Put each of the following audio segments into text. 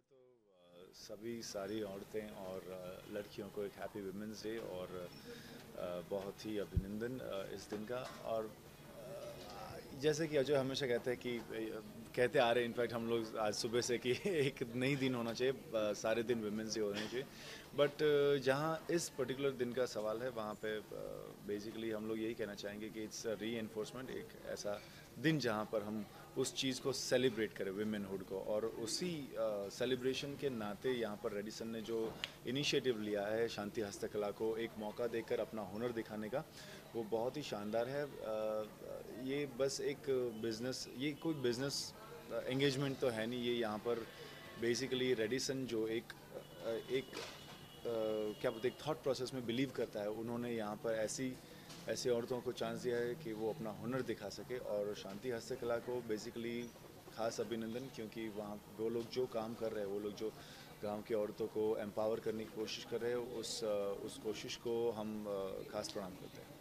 सभी सारी औरतें और लड़कियों को एक हैप्पी वुमेंस डे और बहुत ही अभिनंदन इस दिन का। और जैसे कि अजय हमेशा कहते हैं कि कहते आ रहे हैं, इनफैक्ट हम लोग आज सुबह से कि एक नई दिन होना चाहिए, सारे दिन वुमेंस डे होने चाहिए। बट जहाँ इस पर्टिकुलर दिन का सवाल है वहाँ पे बेसिकली हम लोग यही कहना चाहेंगे कि इट्स री एनफोर्समेंट, एक ऐसा दिन जहाँ पर हम उस चीज़ को सेलिब्रेट करें, विमेनहुड को। और उसी सेलिब्रेशन के नाते यहाँ पर रेडिसन ने जो इनिशिएटिव लिया है शांति हस्तकला को एक मौका देकर अपना हुनर दिखाने का, वो बहुत ही शानदार है। ये बस एक बिज़नेस, ये कोई बिज़नेस एंगेजमेंट तो है नहीं, ये यहाँ पर बेसिकली रेडिसन जो एक क्या बोलते, एक थॉट प्रोसेस में बिलीव करता है, उन्होंने यहाँ पर ऐसी औरतों को चांस दिया है कि वो अपना हुनर दिखा सके। और शांति हस्तकला को बेसिकली खास अभिनंदन, क्योंकि वहाँ वो लोग जो काम कर रहे हैं, वो लोग जो गांव की औरतों को एम्पावर करने की कोशिश कर रहे हैं, उस कोशिश को हम खास प्रणाम करते हैं।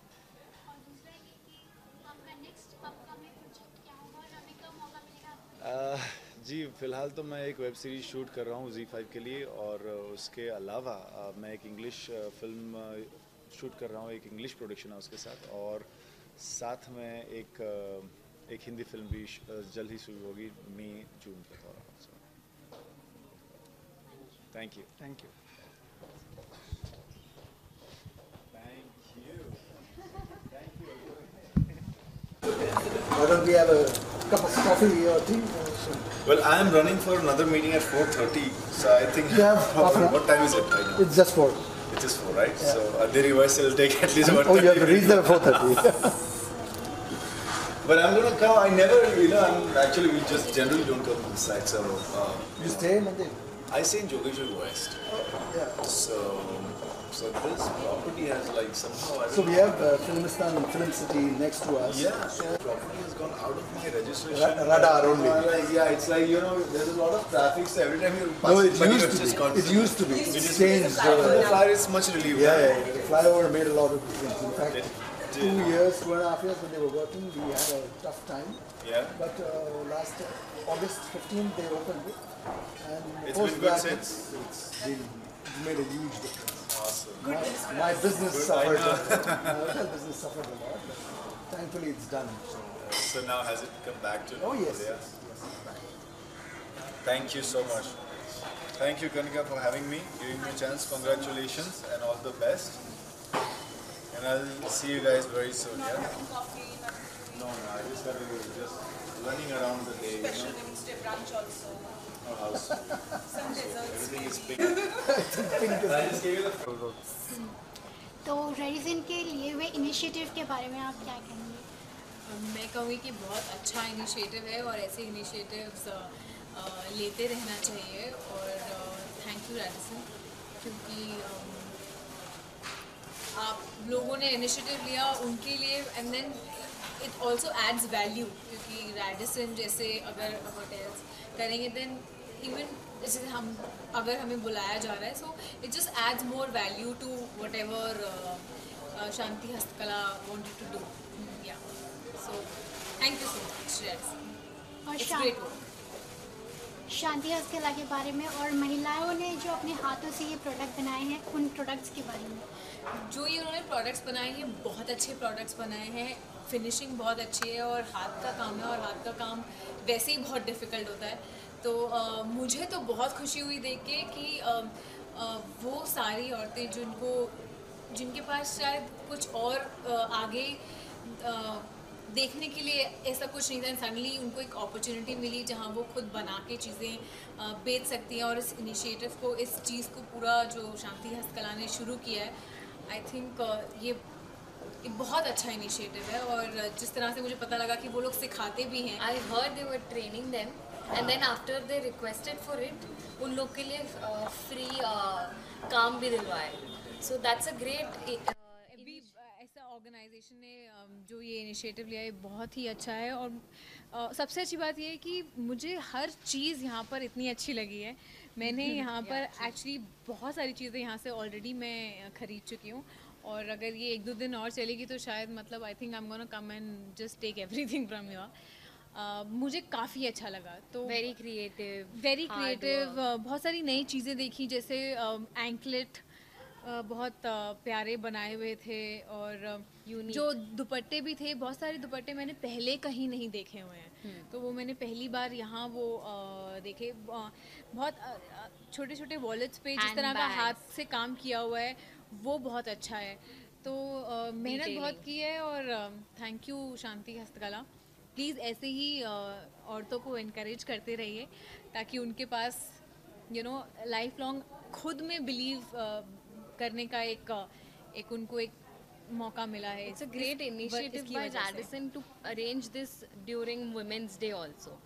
जी फ़िलहाल तो मैं एक वेब सीरीज़ शूट कर रहा हूँ Z5 के लिए, और उसके अलावा मैं एक इंग्लिश फ़िल्म शूट कर रहा हूँ, एक इंग्लिश प्रोडक्शन है उसके साथ। और साथ में एक हिंदी फिल्म भी जल्द ही शुरू होगी, मई जून के दौरान। Thank you. Thank you. Why don't we have a cup of coffee or tea? Well, I am running for another meeting at 4:30, so I think. Yeah, what time is it right now? It's just 4. It is 4, right? Yeah. So the rehearsal will take at least about. Oh, you have to reach there at 4:30. But I'm gonna come. I never, I'm actually, we just generally don't come to this side. So. You stay in Mandip? I stay in Jogeshwar West. Yeah. So this property has like somehow. So we have Filmistan and Film City next to us. Yeah. So property has gone out of my registration. Radar only. Yeah, it's like there's a lot of traffic. So every time you pass, No, it used to be. It's changed. The flyer is much relieved. Yeah. The flyover made a lot of difference. In fact, 2.5 years when they were working, we had a tough time. Yeah. But last August 15th they opened it, and it's post been good that since. it's made a huge difference. Awesome. My business suffered. My business suffered a lot, but thankfully it's done. So now has it come back to? Oh yes. Yes. Thank you so much. Thank you, Kanika, for having me, giving me a chance. Congratulations and all the best. And I'll see you guys very soon. Yeah. No, I just got to just running around the day. Special Wednesday brunch also. Our house. Some desserts. Everything is pink. I just gave you the photo. तो Radisson के लिए हुए initiative के बारे में आप क्या कहेंगे? मैं कहूँगी कि बहुत अच्छा इनिशिएटिव है और ऐसे इनिशिएटिव्स लेते रहना चाहिए। और थैंक यू रेडिसन, क्योंकि आप लोगों ने इनिशिएटिव लिया उनके लिए, and then it also adds value, क्योंकि रेडिसन जैसे अगर होटल्स करेंगे देन इवन जैसे अगर हमें बुलाया जा रहा है, so it just adds more value to whatever Shanti Hastkala wanted to do. Yeah so thank you so much Radisson. और शांति हस्तकला के बारे में और महिलाओं ने जो अपने हाथों से ये प्रोडक्ट बनाए हैं, उन प्रोडक्ट्स के बारे में। जो ये उन्होंने प्रोडक्ट्स बनाए हैं, बहुत अच्छे प्रोडक्ट्स बनाए हैं, फिनिशिंग बहुत अच्छी है और हाथ का काम है, और हाथ का काम वैसे ही बहुत डिफ़िकल्ट होता है। तो मुझे तो बहुत खुशी हुई देख के कि वो सारी औरतें जिनके पास शायद कुछ और आगे देखने के लिए ऐसा कुछ नहीं था, सडनली उनको एक अपॉर्चुनिटी मिली जहाँ वो खुद बना के चीज़ें बेच सकती हैं। और इस इनिशिएटिव को, इस चीज़ को पूरा जो शांति हस्तकला ने शुरू किया है, आई थिंक ये बहुत अच्छा इनिशिएटिव है। और जिस तरह से मुझे पता लगा कि वो लोग सिखाते भी हैं, I heard they were training them, and then after they requested for it, उन लोग के लिए फ्री काम भी दिलवाए। So that's a great ऐसा ऑर्गेनाइजेशन ने जो ये इनिशिएटिव लिया है बहुत ही अच्छा है। और सबसे अच्छी बात ये है कि मुझे हर चीज़ यहाँ पर इतनी अच्छी लगी है। मैंने यहाँ पर एक्चुअली बहुत सारी चीज़ें यहाँ से ऑलरेडी मैं ख़रीद चुकी हूँ, और अगर ये 1-2 दिन और चलेगी तो शायद मतलब I think I am gonna come and just take everything from your. मुझे काफ़ी अच्छा लगा। तो वेरी क्रिएटिव, बहुत सारी नई चीज़ें देखी, जैसे एंकलेट बहुत प्यारे बनाए हुए थे, और जो दुपट्टे भी थे, बहुत सारे दुपट्टे मैंने पहले कहीं नहीं देखे हुए हैं, तो वो मैंने पहली बार यहाँ वो देखे। बहुत छोटे छोटे वॉलेट्स पे जिस तरह का हाथ से काम किया हुआ है वो बहुत अच्छा है। तो मेहनत बहुत की है, और थैंक यू शांति हस्तकला। प्लीज़ ऐसे ही औरतों को इनकरेज करते रहिए, ताकि उनके पास लाइफ लॉन्ग खुद में बिलीव करने का एक उनको एक मौका मिला है। It's a great initiative by Radisson to arrange this during Women's Day also.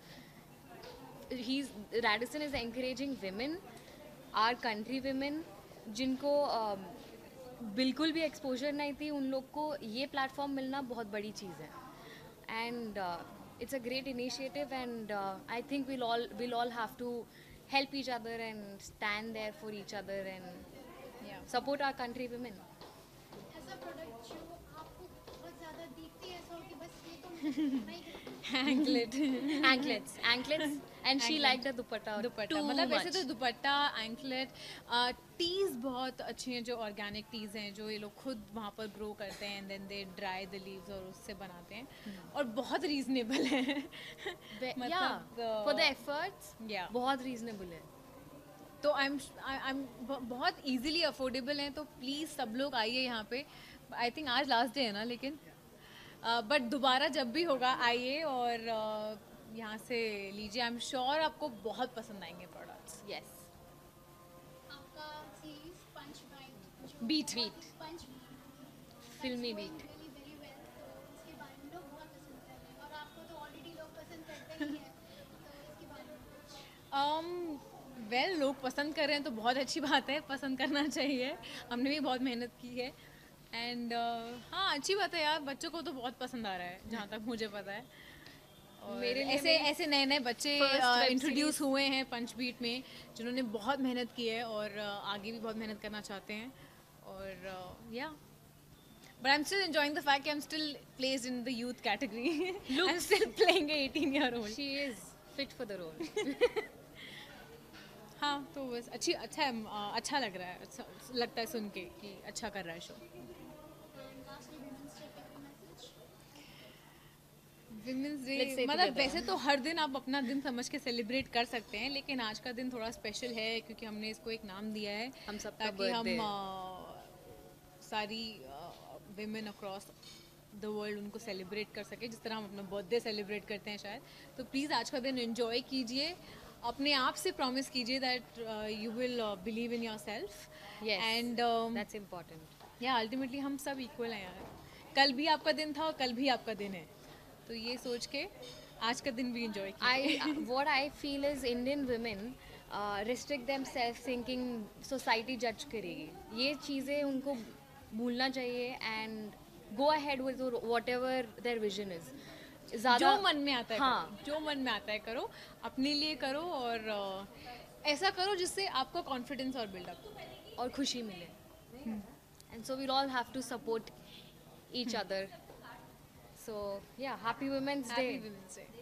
Radisson is encouraging women, our country women, जिनको बिल्कुल भी एक्सपोजर नहीं थी, उन लोग को ये प्लेटफॉर्म मिलना बहुत बड़ी चीज़ है। And it's a great initiative, and I think we'll all have to help each other and stand there for each other and support our country women. ऐसा प्रोडक्ट जो आपको बहुत ज़्यादा दिखती है, ऐसा हो कि बस ये तो नहीं anklets and she liked the dupatta मतलब वैसे तो दुपट्टा, एंकलेट, टीज बहुत अच्छी हैं, जो ऑर्गेनिक टीज हैं, जो ये लोग खुद वहाँ पर ग्रो करते हैं, and then they dry the leaves और उससे बनाते हैं, और बहुत रीजनेबल है। मतलब for the efforts बहुत रीजनेबल है। तो आई एम बहुत इजीली अफोर्डेबल हैं, तो प्लीज़ सब लोग आइए यहाँ पे। आई थिंक आज लास्ट डे है ना, लेकिन बट दोबारा जब भी होगा आइए और यहाँ से लीजिए। आई एम श्योर आपको बहुत पसंद आएंगे प्रोडक्ट्स। यस, आपका series punch beat punch filmy beat very well, तो इसके बारे में लोग बहुत पसंद कर रहे हैं, और आपको तो ऑलरेडी लोग पसंद करते ही हैं, तो इसके बारे में वेल लोग पसंद कर रहे हैं तो बहुत अच्छी बात है, पसंद करना चाहिए। हमने भी बहुत मेहनत की है, एंड हाँ अच्छी बात है यार, बच्चों को तो बहुत पसंद आ रहा है जहाँ तक मुझे पता है। और मेरे लिए ऐसे नए नए बच्चे इंट्रोड्यूस हुए हैं पंच बीट में, जिन्होंने बहुत मेहनत की है और आगे भी बहुत मेहनत करना चाहते हैं। और या But I'm still enjoying the fact that I'm still placed in the youth category. I'm still playing a 18-year-old. She is fit for the role. हाँ तो बस अच्छा है, अच्छा लग रहा है, अच्छा लगता है सुन के कि अच्छा कर रहा है शो। विमेंस डे मतलब वैसे तो हर दिन आप अपना दिन समझ के सेलिब्रेट कर सकते हैं, लेकिन आज का दिन थोड़ा स्पेशल है क्योंकि हमने इसको एक नाम दिया है, हम सबका ताकि हम सारी विमेन अक्रॉस द वर्ल्ड उनको सेलिब्रेट कर सके, जिस तरह हम अपना बर्थडे सेलिब्रेट करते हैं शायद। तो प्लीज़ आज का दिन एंजॉय कीजिए, अपने आप से प्रॉमिस कीजिए that you will believe in yourself, and that's important. Yeah ultimately हम सब इक्वल हैं यार, कल भी आपका दिन था और कल भी आपका दिन है, तो ये सोच के आज का दिन भी एंजॉय कीजिए। What I feel is Indian women restrict themselves thinking society judge करेगी, ये चीज़ें उनको भूलना चाहिए and go ahead with whatever their vision is. जो मन में आता है हाँ, करो, जो मन में आता है करो, अपने लिए करो, और ऐसा करो जिससे आपको कॉन्फिडेंस और बिल्डअप और खुशी मिले, and so we'll all have to support each other. So yeah, happy Women's Day. Happy Women's Day.